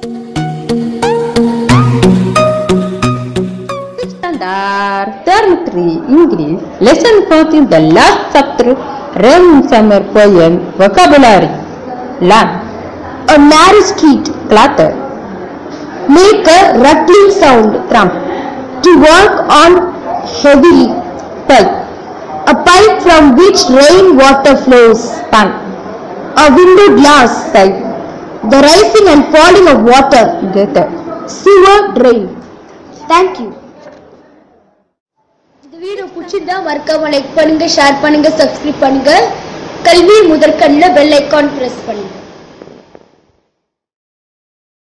Standard Term 3 English Lesson 14 The last chapter Rain Summer Poem Vocabulary Learn A narrow street. Clatter Make a rattling sound. Trump To walk on heavily. Pipe A pipe from which rain water flows. Pan A window glass. Side The rising and falling of water. Gutter Sewer drain. Thank you. இந்த video பிடிச்சிருந்தா மறக்காம like பண்ணுங்க, share பண்ணுங்க, subscribe பண்ணுங்க. கல்வி முதற்கண்ணில் bell icon press பண்ணுங்க.